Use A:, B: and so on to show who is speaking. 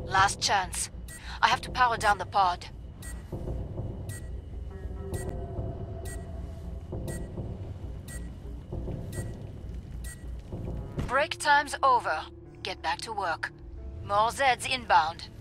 A: Last chance. I have to power down the pod. Break time's over. Get back to work. More Zeds inbound.